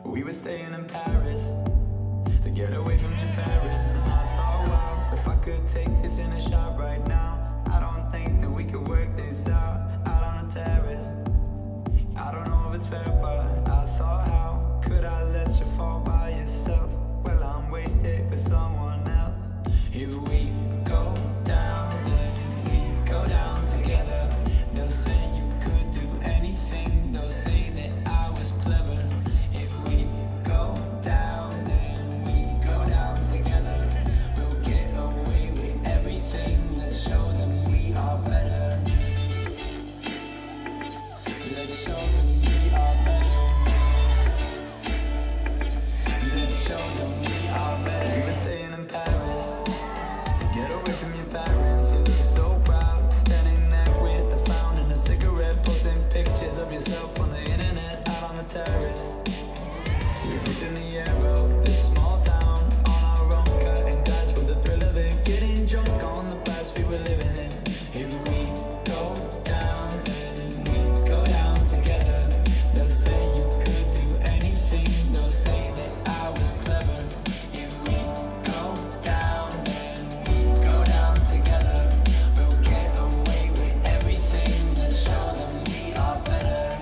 We were staying in Paris to get away from your parents, and I thought, wow, if I could take this in a shot right now, I don't think that we could work this out on a terrace. I don't know if it's fair, but I thought, how could I let you fall by yourself? Well, I'm wasted with someone else. If we go down, then we go down together. They'll say you could do anything, they'll say that I was clever. If we go down, then we go down together. We'll get away with everything, let's show them we are better. Let's show them we are better. Let's show them we are better. We were staying in Paris to get away from your parents. You look so proud, standing there with the fountain, a cigarette, posting pictures of yourself on the internet, out on the terrace. We breathe in the air of this small town, on our own, cutting glass with the thrill of it, getting drunk on the past we were living in. If we go down, then we go down together. They'll say you could do anything, they'll say that I was clever. If we go down, then we go down together. We'll get away with everything, let's show them we are better.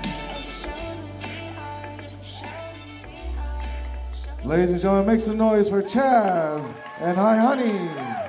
Ladies and gentlemen, make some noise for Chaz and Hi Honey.